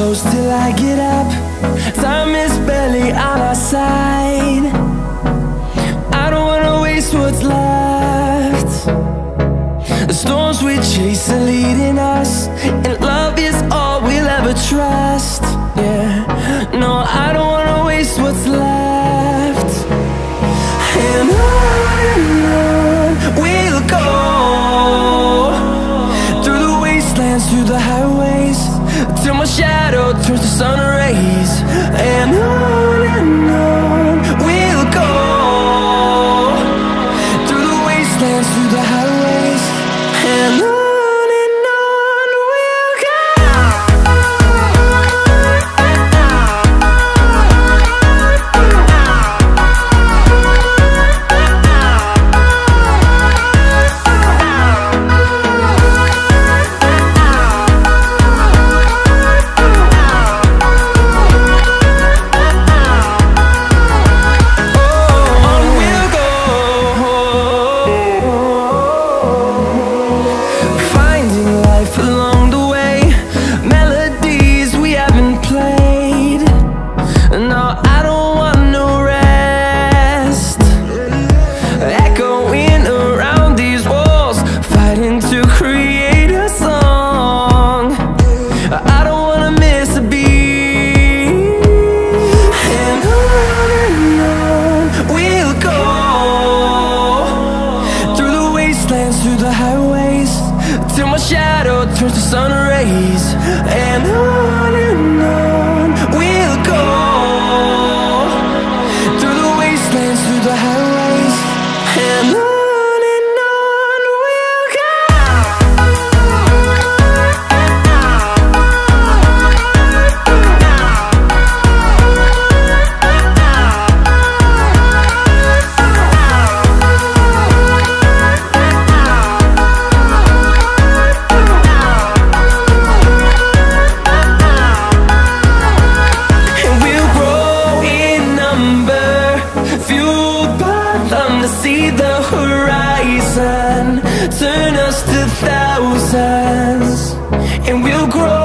close till I get up. Time is barely on our side. I don't wanna waste what's left. The storms we chase are leading us, and love is all we'll ever trust. Yeah, no, I don't wanna waste what's left. And on we'll go, through the wastelands, through the highways, till my shadow turns to sun rays. And on we'll go, through the wastelands, through the highways, and on. Through the highways, till my shadow turns to sun rays. And on we'll go, through the wastelands, through the highways, and on we'll go. See the horizon turn us to thousands, and we'll grow